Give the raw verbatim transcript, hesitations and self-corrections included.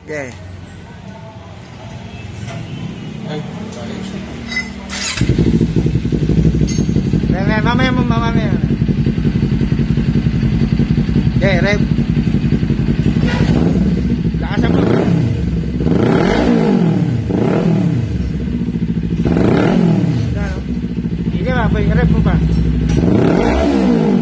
Okay. Ay, Ren, ren, mamaya mo, mamaya. Okay, rev. Lakasan mo. Sige ba, rev mo pa.